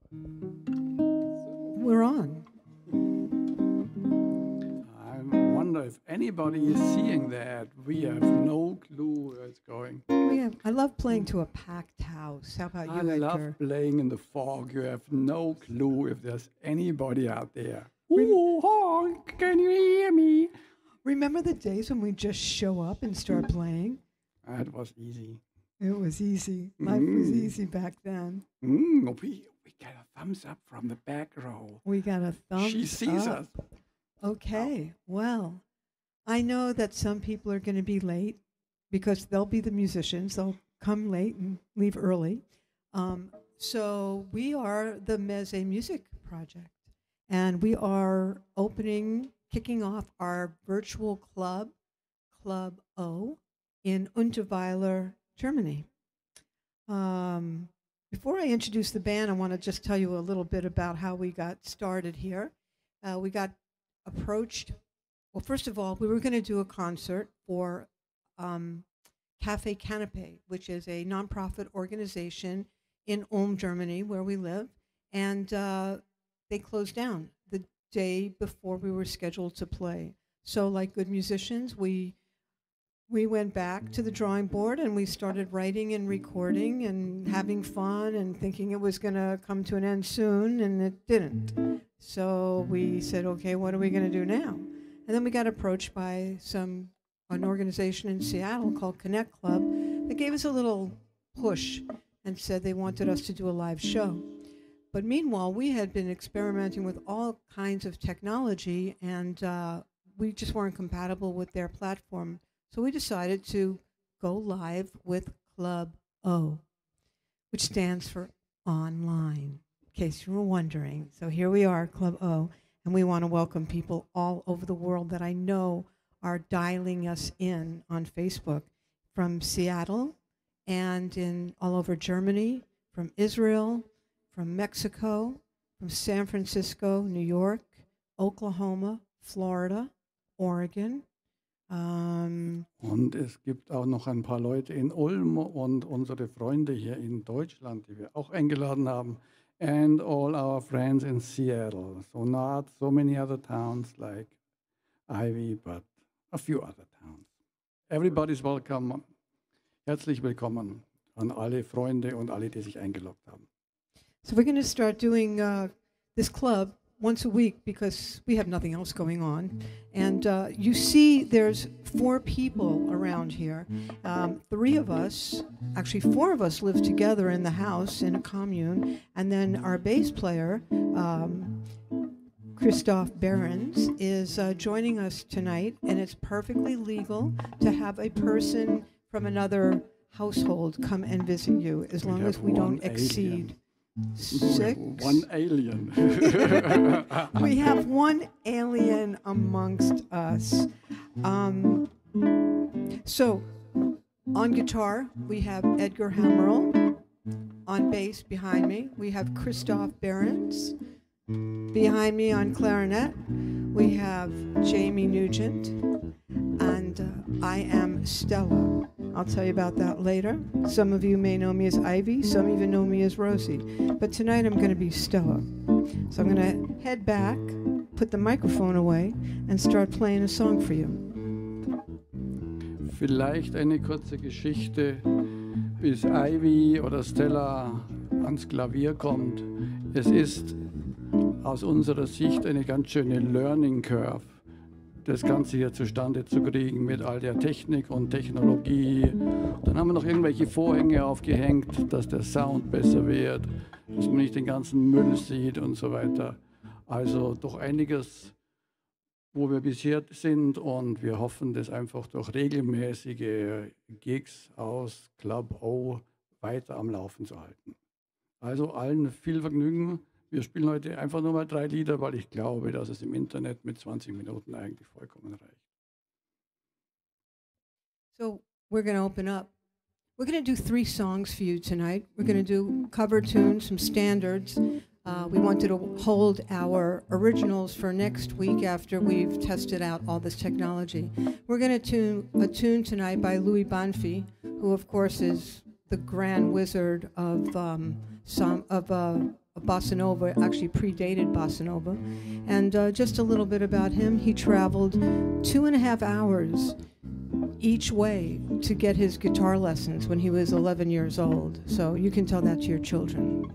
We're on. I wonder if anybody is seeing that. We have no clue where it's going. I love playing to a packed house. How about I you, love Edgar? playing in the fog. You have no clue if there's anybody out there. Ooh, honk, can you hear me? Remember the days when we just show up and start playing? That was easy. It was easy. Life was easy back then. We got a thumbs up from the back row. We got a thumbs She sees up. us. Okay, well, I know that some people are going to be late because they'll be the musicians. They'll come late and leave early. So we are the Mezze Music Project, and we are kicking off our virtual club, Club O, in Unterweiler, Germany. Before I introduce the band, I want to just tell you a little bit about how we got started here. We got approached. Well, first of all, we were going to do a concert for Cafe Canapé, which is a nonprofit organization in Ulm, Germany, where we live, and they closed down the day before we were scheduled to play. So, like good musicians, we went back to the drawing board and we started writing and recording and having fun and thinking it was going to come to an end soon, and it didn't. So we said, okay, what are we going to do now? And then we got approached by an organization in Seattle called Connect Club that gave us a little push and said they wanted us to do a live show. But meanwhile, we had been experimenting with all kinds of technology, and we just weren't compatible with their platform. So we decided to go live with Club O, which stands for online, in case you were wondering. So here we are, Club O, and we want to welcome people all over the world that I know are dialing us in on Facebook, from Seattle and all over Germany, from Israel, from Mexico, from San Francisco, New York, Oklahoma, Florida, Oregon. Und es gibt auch noch ein paar Leute in Ulm und unsere Freunde hier in Deutschland, die wir auch eingeladen haben. And all our friends in Seattle. So not so many other towns like Ivy, but a few other towns. Everybody's welcome. Herzlich willkommen an alle Freunde und alle, die sich eingeloggt haben. So we're going to start doing this club once a week because we have nothing else going on. And you see there's 4 people around here. 3 of us, actually 4 of us live together in the house in a commune. And then our bass player, Christoph Behrens, is joining us tonight. And it's perfectly legal to have a person from another household come and visit you as long as we don't exceed 6. One alien. We have one alien amongst us. So, on guitar, we have Edgar Hammerl. On bass, behind me, we have Christoph Behrens. Behind me on clarinet, we have Jamie Nugent. And I am Stella. I'll tell you about that later. Some of you may know me as Ivy, some even know me as Rosie. But tonight I'm going to be Stella. So I'm going to head back, put the microphone away, and start playing a song for you. Vielleicht eine kurze Geschichte, bis Ivy oder Stella ans Klavier kommt. Es ist aus unserer Sicht eine ganz schöne Learning Curve, das Ganze hier zustande zu kriegen mit all der Technik und Technologie. Dann haben wir noch irgendwelche Vorhänge aufgehängt, dass der Sound besser wird, dass man nicht den ganzen Müll sieht und so weiter. Also doch einiges, wo wir bisher sind, und wir hoffen, das einfach durch regelmäßige Gigs aus Club O weiter am Laufen zu halten. Also allen viel Vergnügen. Wir spielen heute einfach nur mal 3 Lieder, weil ich glaube, dass es im Internet mit 20 Minuten eigentlich vollkommen reicht. So we're going to open up. We're going to do 3 songs for you tonight. We're going to do cover tunes, some standards. We wanted to hold our originals for next week after we've tested out all this technology. We're going to tune a tune tonight by Louis Banfi, who of course is the grand wizard of bossa nova, actually predated bossa nova. And just a little bit about him. He traveled 2.5 hours each way to get his guitar lessons when he was 11 years old. So you can tell that to your children.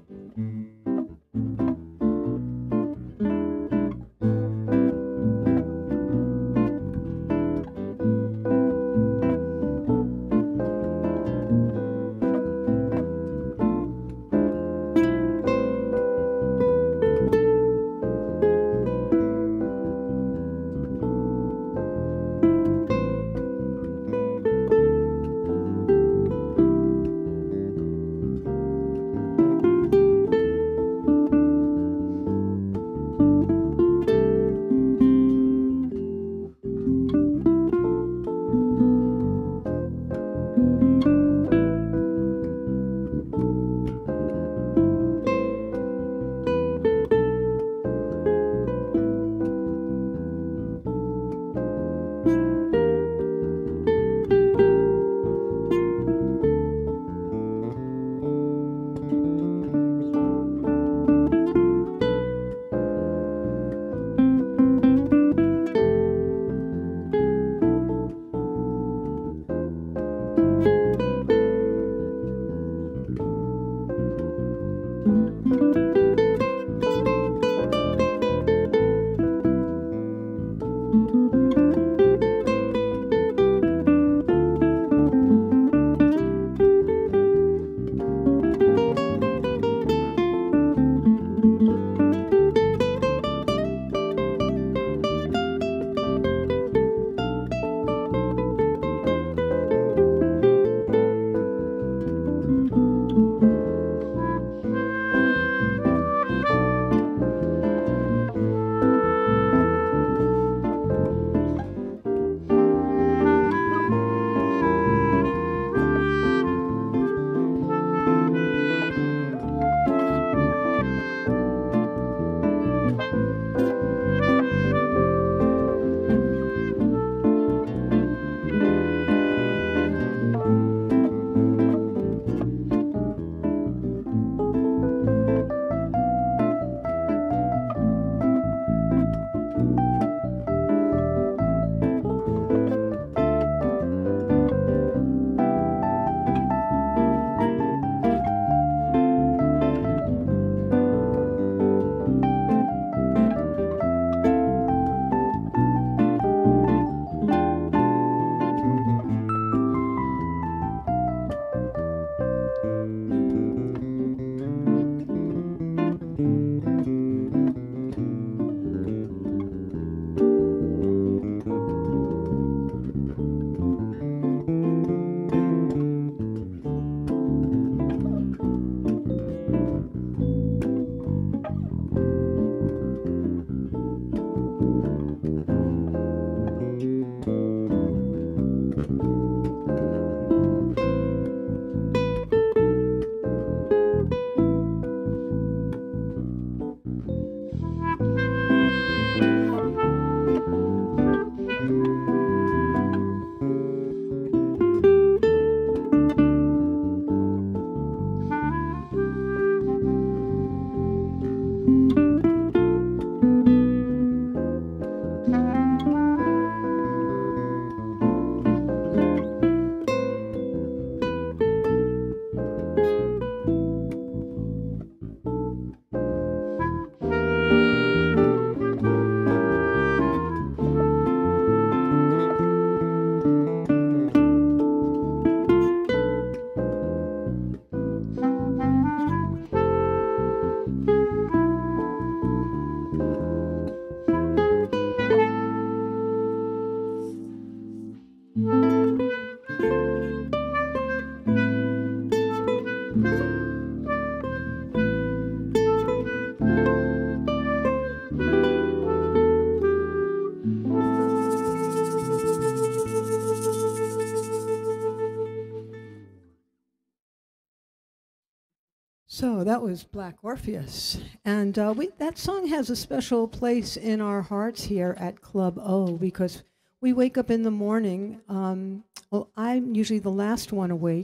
So that was Black Orpheus. And that song has a special place in our hearts here at Club O because we wake up in the morning. Well, I'm usually the last one awake,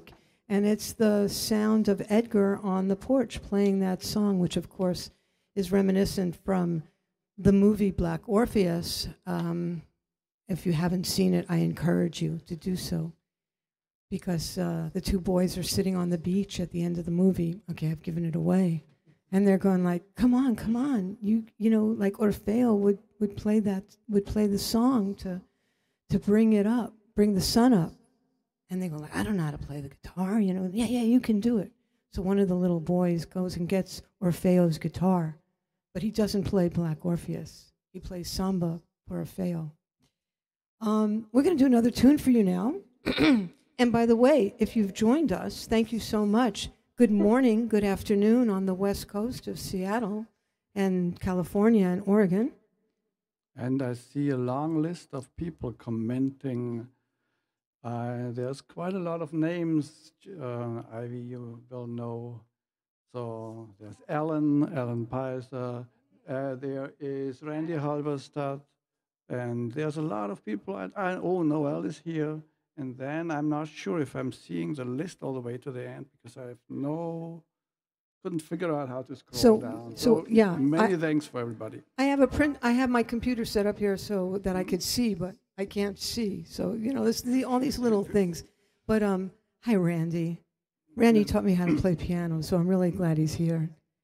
And it's the sound of Edgar on the porch playing that song, which of course is reminiscent from the movie Black Orpheus. If you haven't seen it, I encourage you to do so, because the two boys are sitting on the beach at the end of the movie. Okay, I've given it away. And they're going like, come on, come on. You know, like Orfeo would play the song to bring it up, bring the sun up. And they go like, I don't know how to play the guitar, you know. Yeah, you can do it. So one of the little boys goes and gets Orfeo's guitar, but he doesn't play Black Orpheus. He plays samba for Orfeo. We're going to do another tune for you now. And by the way, if you've joined us, thank you so much. Good morning, good afternoon on the west coast of Seattle and California and Oregon. And I see a long list of people commenting. There's quite a lot of names, Ivy, you will know. So there's Alan Peiser, there is Randy Halberstadt, and there's a lot of people. Oh, Noel is here. And then I'm not sure if I'm seeing the list all the way to the end, because couldn't figure out how to scroll down. So yeah. Many thanks for everybody. I have my computer set up here so that I could see, but I can't see. So, you know, all these little things. But hi, Randy. Randy taught me how to play piano, so I'm really glad he's here.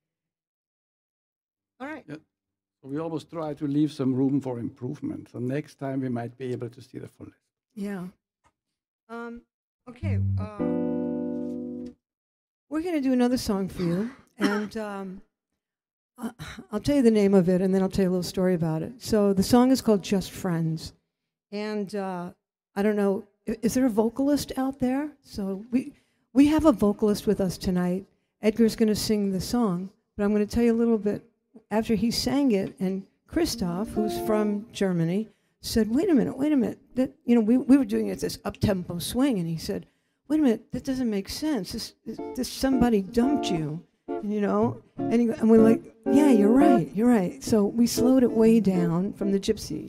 All right. Yeah. So we always try to leave some room for improvement. So next time we might be able to see the full list. Yeah. Okay. We're going to do another song for you, and I'll tell you the name of it, and then I'll tell you a little story about it. So the song is called Just Friends. And I don't know, is there a vocalist out there? So we have a vocalist with us tonight. Edgar's going to sing the song, but I'm going to tell you a little bit after he sang it. And Christoph, who's from Germany, said, wait a minute. That, you know, we were doing it this up-tempo swing, and he said, wait a minute, that doesn't make sense. This somebody dumped you, you know? And we're like, yeah, you're right. So we slowed it way down from the gypsy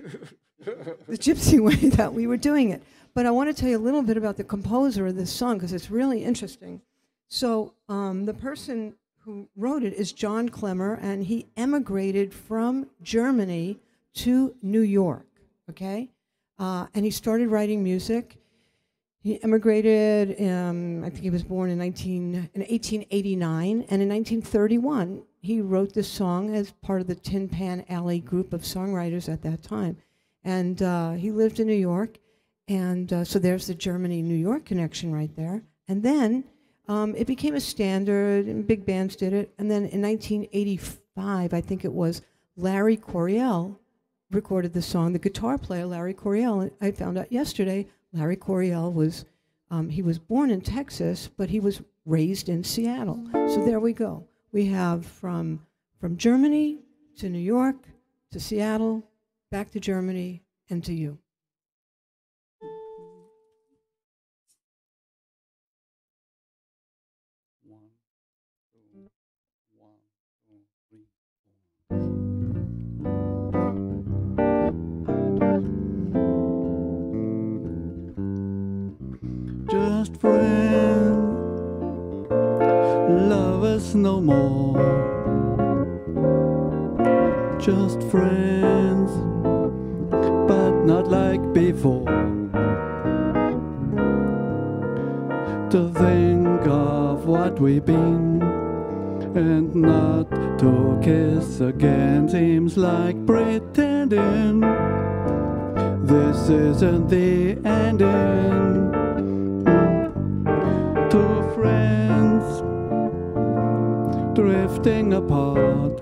way that we were doing it. But I want to tell you a little bit about the composer of this song, because it's really interesting. So the person who wrote it is John Clemmer, and he emigrated from Germany to New York, okay? And he started writing music. He emigrated, I think he was born in 1889, and in 1931, he wrote this song as part of the Tin Pan Alley group of songwriters at that time. And he lived in New York, and so there's the Germany-New York connection right there. And then it became a standard, and big bands did it. And then in 1985, I think it was, Larry Coryell recorded the song. The guitar player, Larry Coryell, I found out yesterday, Larry Coryell was, he was born in Texas, but he was raised in Seattle. So there we go. We have from Germany to New York to Seattle, back to Germany, and to you. One, two, 1, 2, 3, 4. Just friends, lovers no more. Just friends, but not like before. To think of what we've been and not to kiss again seems like pretending this isn't the ending. Two friends drifting apart.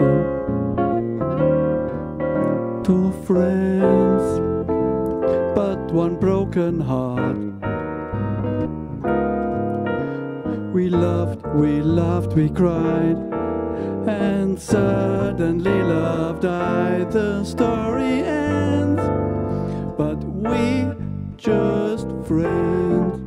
Two friends, but one broken heart. We loved, we cried, and suddenly love died. The story ends, but we just friends.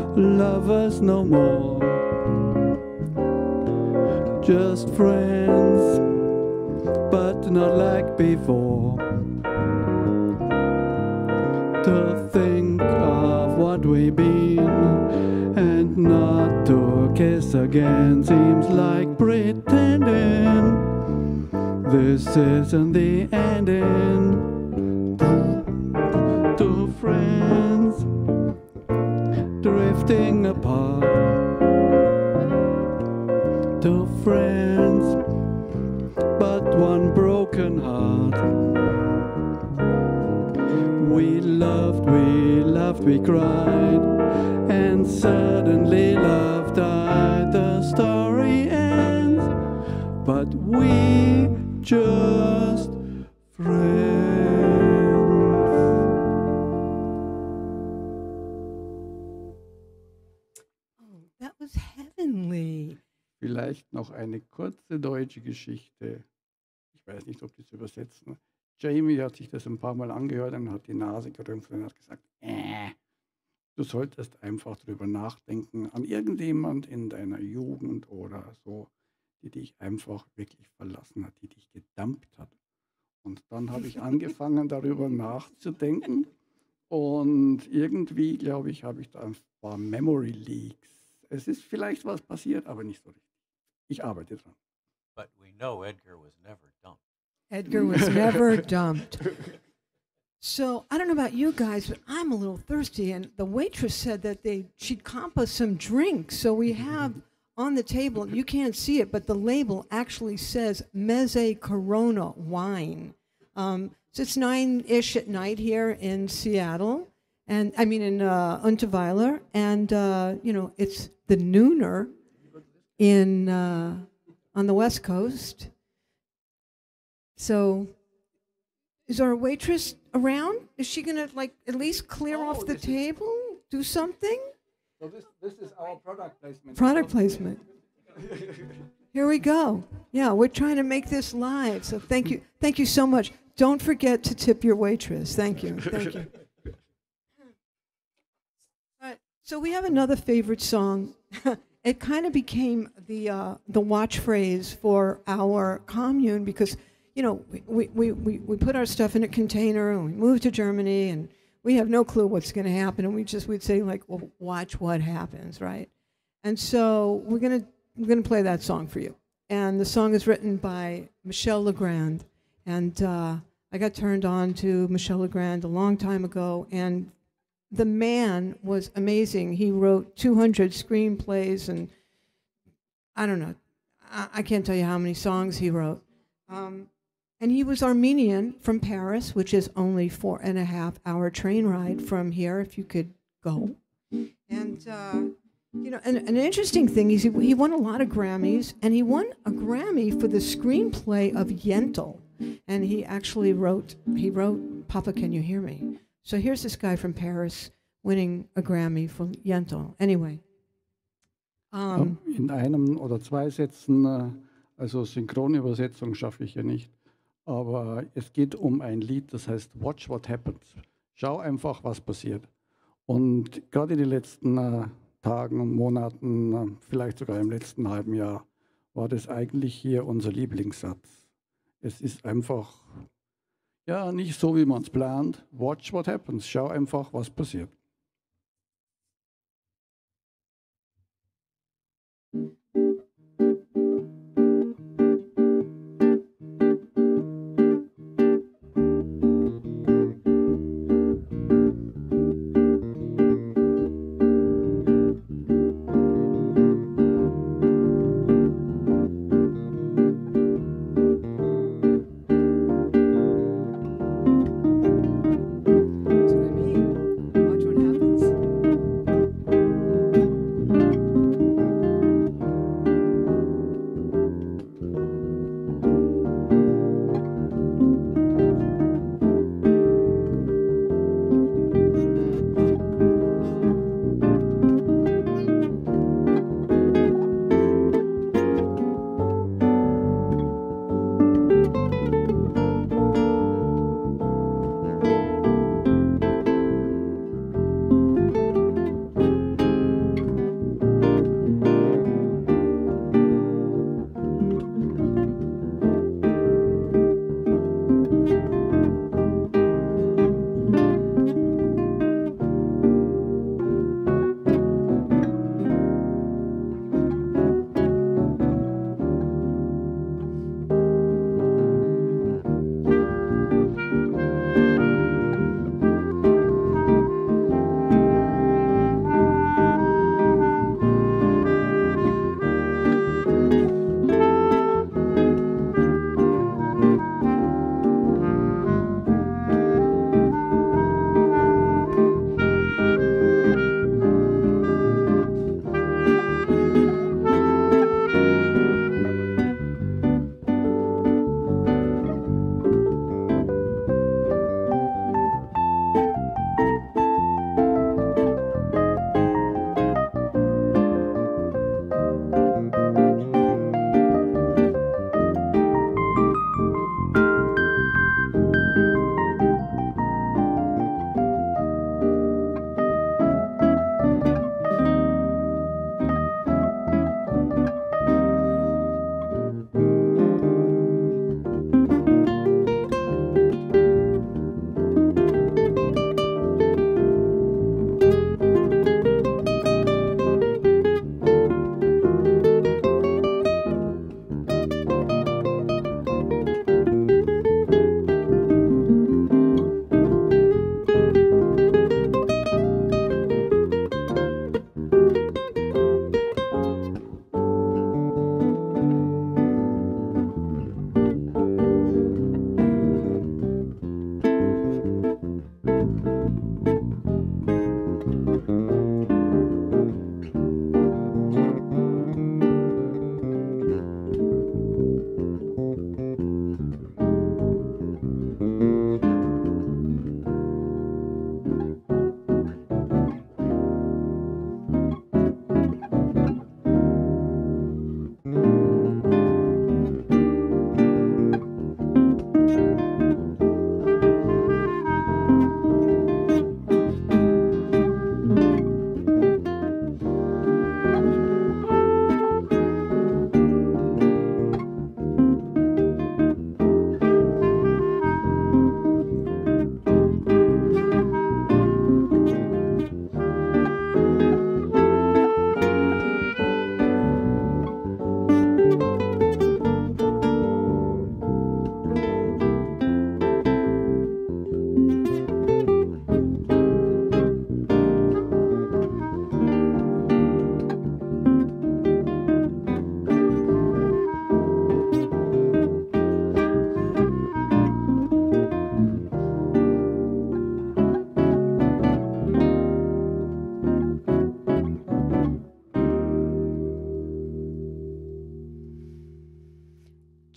lovers no more, just friends, but not like before. To think of what we've been and not to kiss again seems like pretending this isn't the ending. Two friends drifting apart, two friends but one broken heart. We loved, we cried, and suddenly love died. The story ends, but we just friends. Oh, that was heavenly. Vielleicht noch eine kurze deutsche Geschichte. Ich weiß nicht, ob die zu übersetzen. Jamie hat sich das ein paar Mal angehört und hat die Nase gerümpft und hat gesagt, du solltest einfach drüber nachdenken an irgendjemand in deiner Jugend oder so, die dich einfach wirklich verlassen hat, die dich gedumpt hat. Und dann habe ich angefangen, darüber nachzudenken und irgendwie, glaube ich, habe ich da ein paar Memory Leaks. Es ist vielleicht was passiert, aber nicht so richtig. Ich arbeite dran. But we know Edgar was never dumped. Edgar was never dumped. So I don't know about you guys, but I'm a little thirsty. And the waitress said that she'd comp us some drinks. So we have on the table, you can't see it, but the label actually says Mezze Corona wine. So it's 9-ish at night here in Seattle, and I mean in Unterweiler, and it's the nooner in on the West Coast. So, is our waitress around? Is she gonna at least clear off the table? Do something? So this is our product placement. Product placement. Here we go. Yeah, we're trying to make this live. So thank you so much. Don't forget to tip your waitress. Thank you. All right. So we have another favorite song. It kind of became the watch phrase for our commune because. We put our stuff in a container and we moved to Germany and we have no clue what's going to happen and we'd say well, watch what happens, right? And so we're gonna play that song for you. And the song is written by Michel Legrand. And I got turned on to Michel Legrand a long time ago, and the man was amazing. He wrote 200 screenplays, and I don't know, I can't tell you how many songs he wrote. And he was Armenian from Paris, which is only 4.5-hour train ride from here, if you could go. And, an interesting thing is he won a lot of Grammys, and he won a Grammy for the screenplay of Yentl. And he actually wrote Papa, Can You Hear Me? So here's this guy from Paris winning a Grammy for Yentl. Anyway. In einem oder zwei Sätzen, also Synchronübersetzung schaffe ich ja nicht. Aber es geht um ein Lied, das heißt Watch What Happens. Schau einfach, was passiert. Und gerade in den letzten Tagen und Monaten, vielleicht sogar im letzten halben Jahr, war das eigentlich hier unser Lieblingssatz. Es ist einfach, ja, nicht so, wie man es plant. Watch what happens. Schau einfach, was passiert. Watch what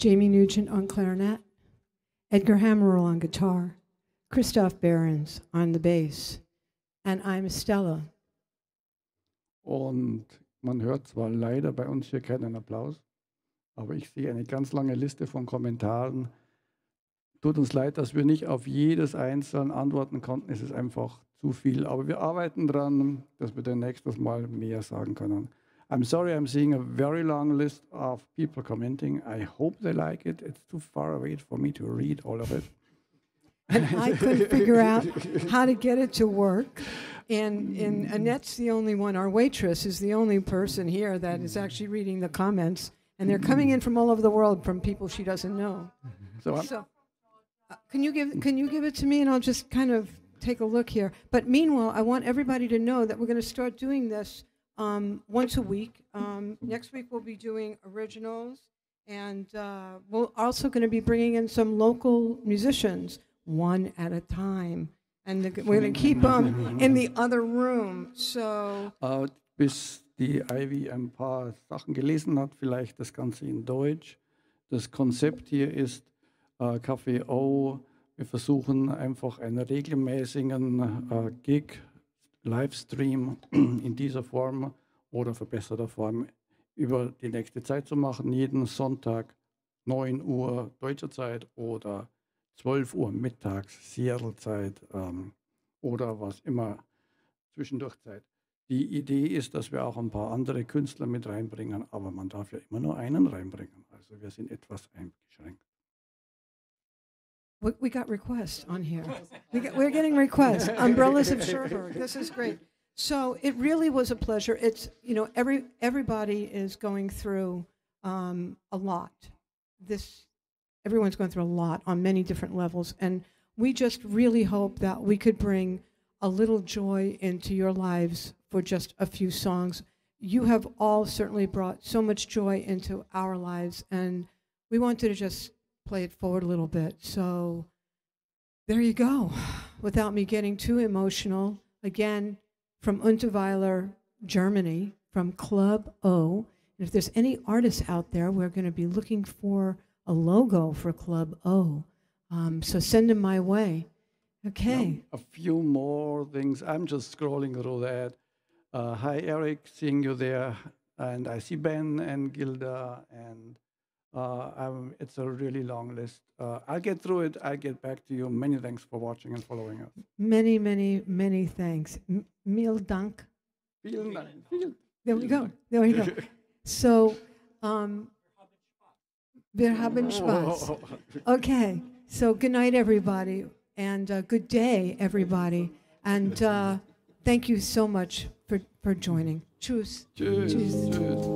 Jamie Nugent on clarinet, Edgar Hammerl on guitar, Christoph Behrens on the bass, and I'm Stella. Und man hört zwar leider bei uns hier keinen Applaus, aber ich sehe eine ganz lange Liste von Kommentaren. Tut uns leid, dass wir nicht auf jedes einzeln antworten konnten. Es ist einfach zu viel. Aber wir arbeiten dran, dass wir dann nächstes Mal mehr sagen können. I'm sorry, I'm seeing a very long list of people commenting. I hope they like it. It's too far away for me to read all of it. And I couldn't figure out how to get it to work. And Annette's the only one, our waitress is the only person here that is actually reading the comments. And they're coming in from all over the world from people she doesn't know. So can you give it to me and I'll just kind of take a look here. But meanwhile, I want everybody to know that we're going to start doing this once a week. Next week we'll be doing originals, and we're also going to be bringing in some local musicians, one at a time. And we're going to keep them in the other room. So bis die Ivy ein paar Sachen gelesen hat, vielleicht das Ganze in Deutsch. Das Konzept hier ist Café O. Wir versuchen einfach einen regelmäßigen Gig, Livestream in dieser Form oder verbesserter Form über die nächste Zeit zu machen. Jeden Sonntag 9 Uhr deutscher Zeit oder 12 Uhr mittags Seattle-Zeit oder was immer zwischendurch Zeit. Die Idee ist, dass wir auch ein paar andere Künstler mit reinbringen, aber man darf ja immer nur einen reinbringen. Also wir sind etwas eingeschränkt. We got requests on here. We're getting requests. Umbrellas of Cherbourg. This is great. So it really was a pleasure. It's, you know, everybody is going through a lot. Everyone's going through a lot on many different levels. And we just really hope that we could bring a little joy into your lives for just a few songs. You have all certainly brought so much joy into our lives. And we wanted to just play it forward a little bit. So there you go. Without me getting too emotional, again, from Unterweiler, Germany, from Club O. And if there's any artists out there, we're going to be looking for a logo for Club O. So send them my way. Okay. A few more things. I'm just scrolling through that. Hi, Eric, seeing you there. And I see Ben and Gilda and it's a really long list. I'll get through it. I'll get back to you. Many thanks for watching and following us. Many, many, many thanks. Mil dank. Vielen Dank. There we go. There we go. So, wir haben Spaß. Okay. So good night, everybody, and good day, everybody, and thank you so much for joining. Tschüss. Tschüss. Tschüss. Tschüss.